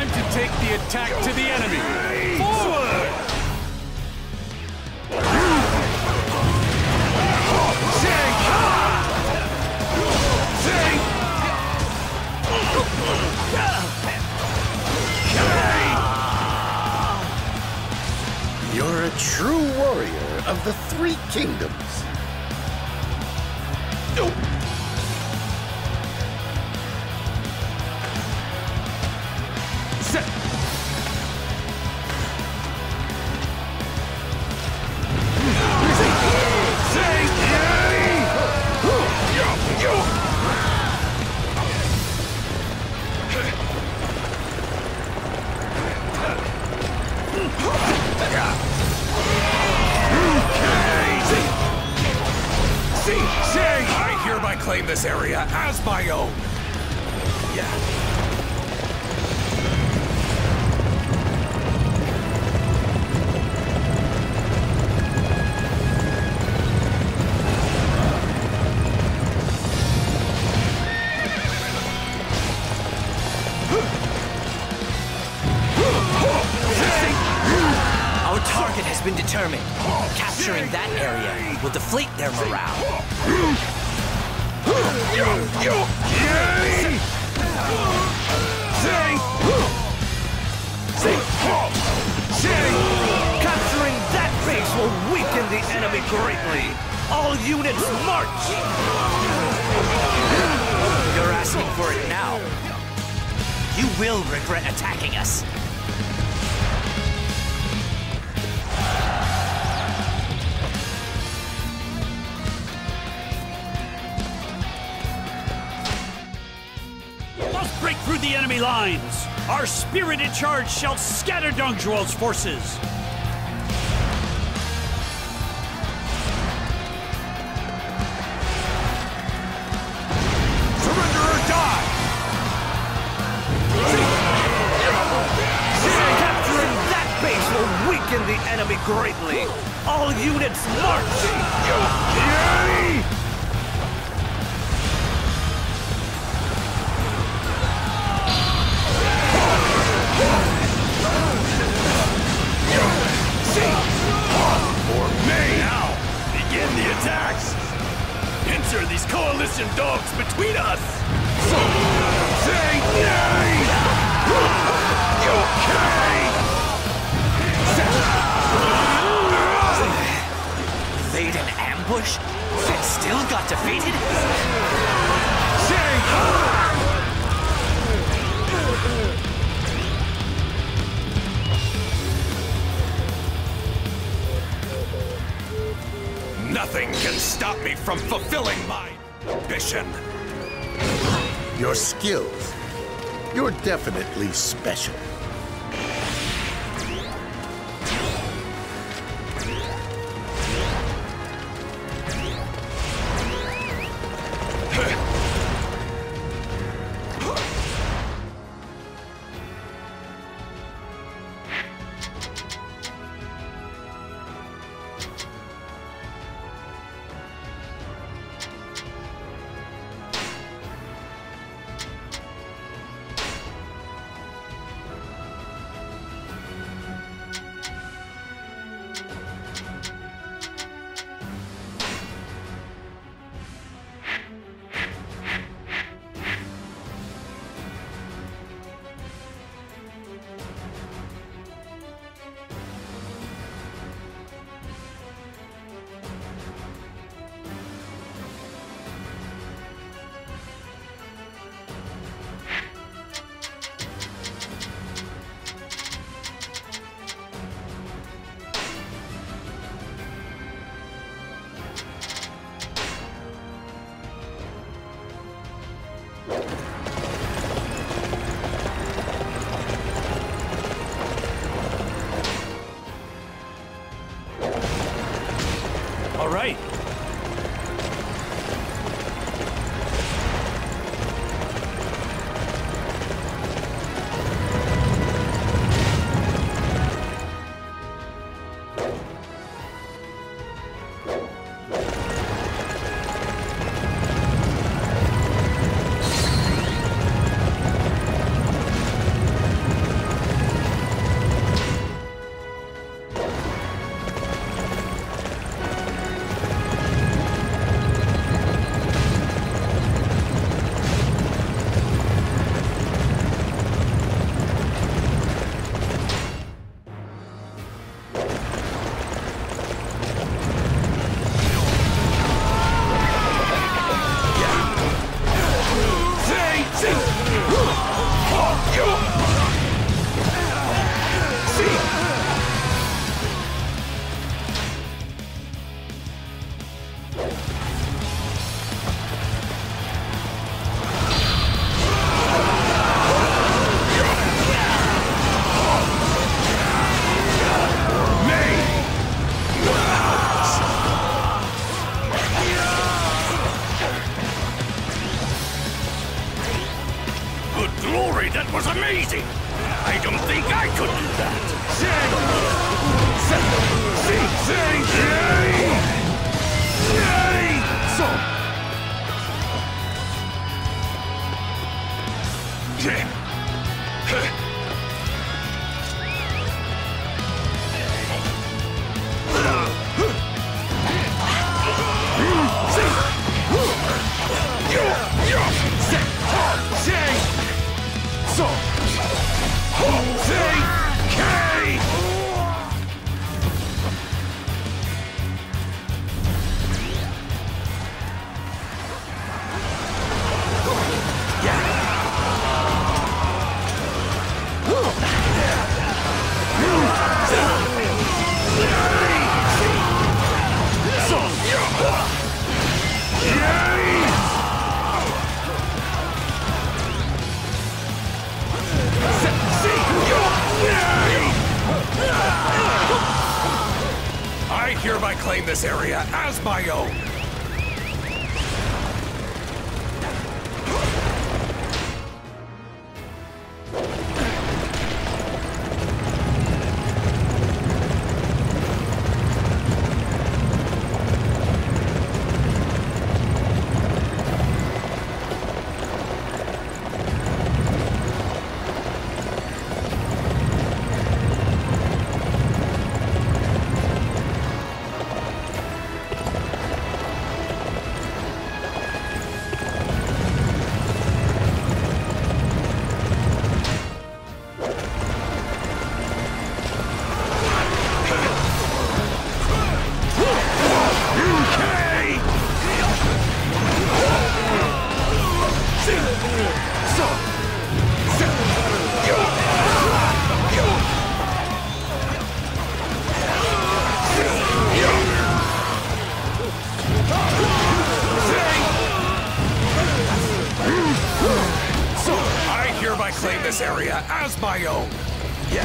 Time to take the attack to the enemy. Forward! You're a true warrior of the Three Kingdoms. I hereby claim this area as my own. Our target has been determined. Capturing that area will deflate their morale. Capturing that base will weaken the enemy greatly. All units march! You're asking for it now. You will regret attacking us. Break through the enemy lines! Our spirited charge shall scatter Dongzhuo's forces! Surrender or die! Capturing that base will weaken the enemy greatly. All units march! Begin the attacks! Enter these coalition dogs between us! Say nay! Laid an ambush? And still got defeated? Nothing can stop me from fulfilling my ambition! Your skills. You're definitely special. glory, that was amazing! I don't think I could do that! I hereby claim this area as my own. I claim this area as my own. Yeah.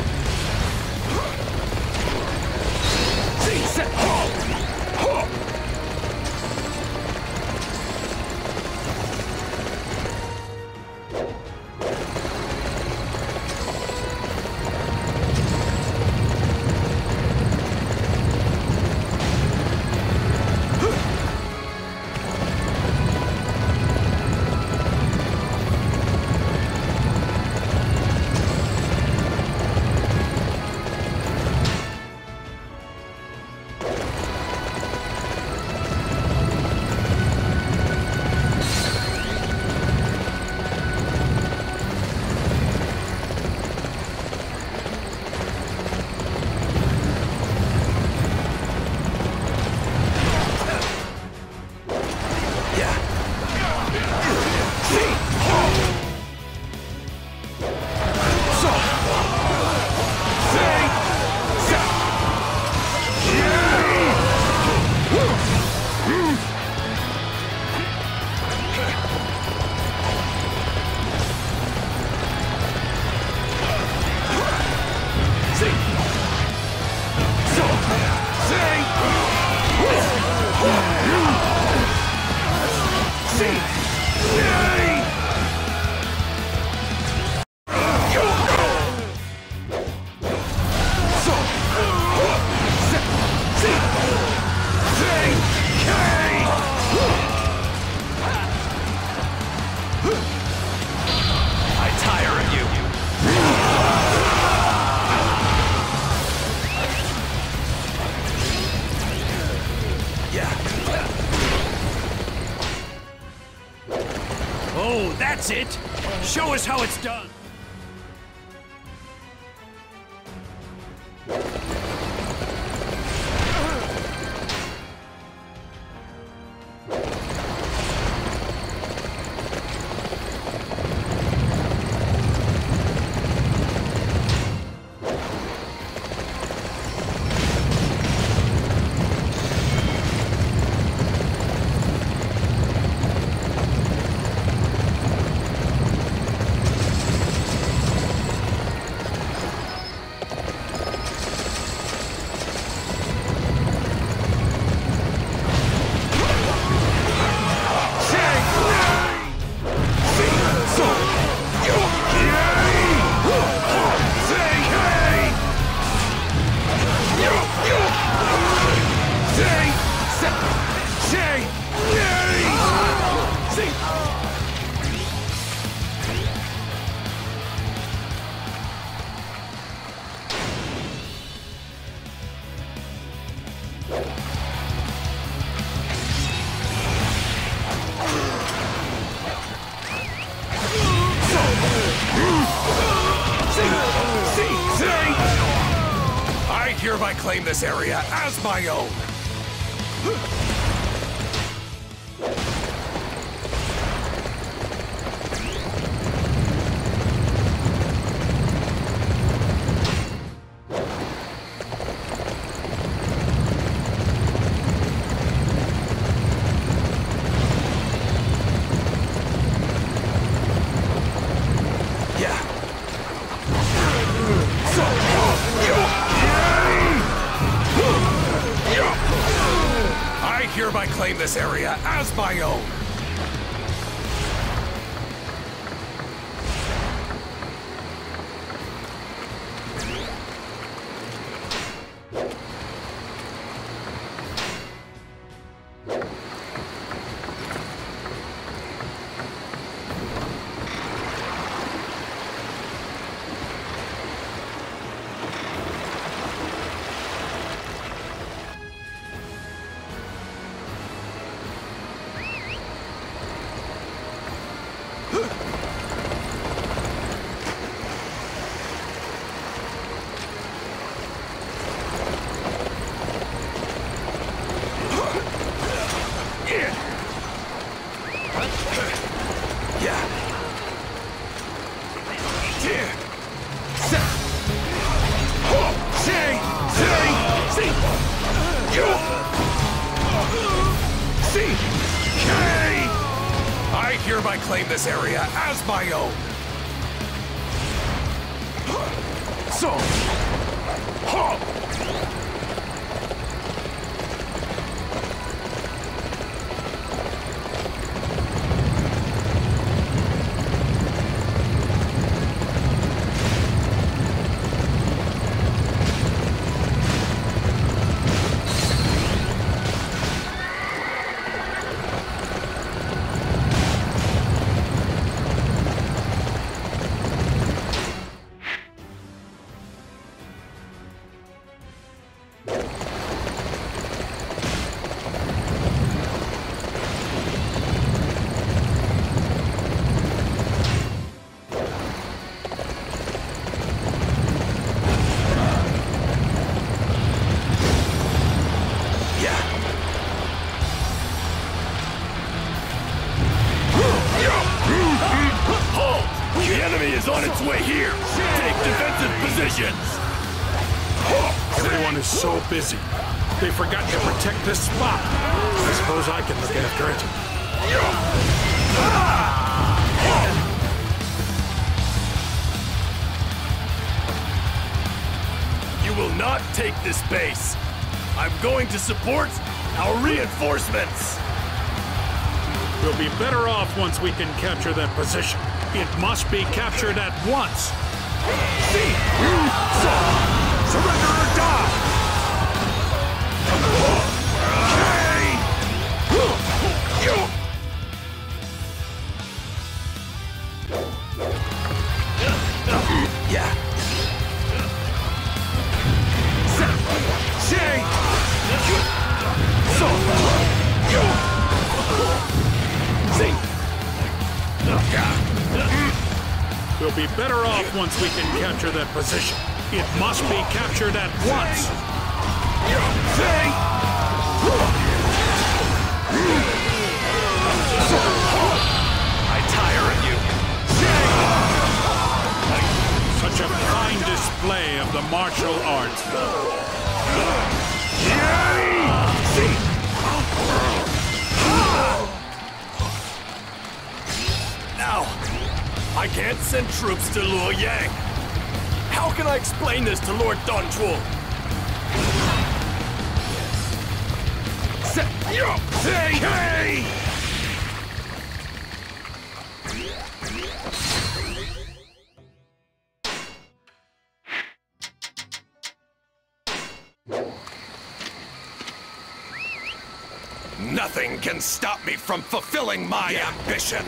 Oh, that's it! Show us how it's done! hereby claim this area as my own. I hereby claim this area as my own. I hereby claim this area as my own. The enemy is on its way here! Take defensive positions! Everyone is so busy. They forgot to protect this spot. I suppose I can look after it. You will not take this base. I'm going to support our reinforcements. We'll be better off once we can capture that position. It must be captured at once. Surrender or die! We'll be better off once we can capture that position. It must be captured at once. I tire of you. Such a fine display of the martial arts. Now, I can't send troops to Luoyang. How can I explain this to Lord Dongzhuo? Hey! Nothing can stop me from fulfilling my ambition.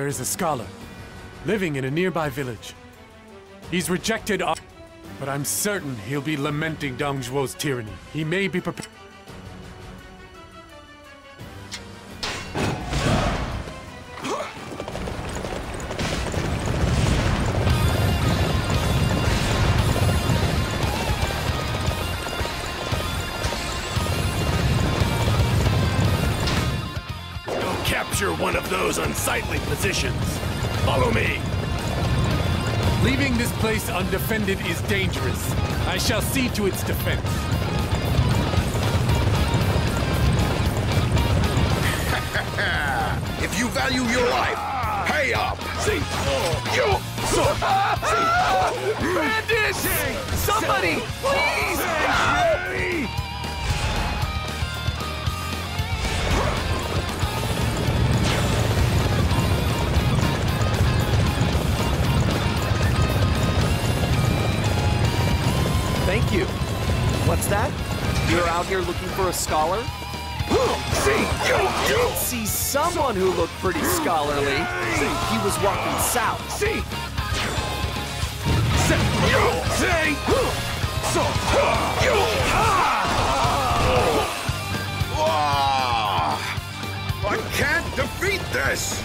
There is a scholar living in a nearby village. He's rejected our... But I'm certain he'll be lamenting Dong Zhuo's tyranny. He may be prepared... Capture one of those unsightly positions. Follow me. Leaving this place undefended is dangerous. I shall see to its defense. If you value your life, pay up! See, you, Bandits! Somebody, please help me! Thank you. What's that? You're out here looking for a scholar? I did see someone who looked pretty scholarly. He was walking south. I can't defeat this!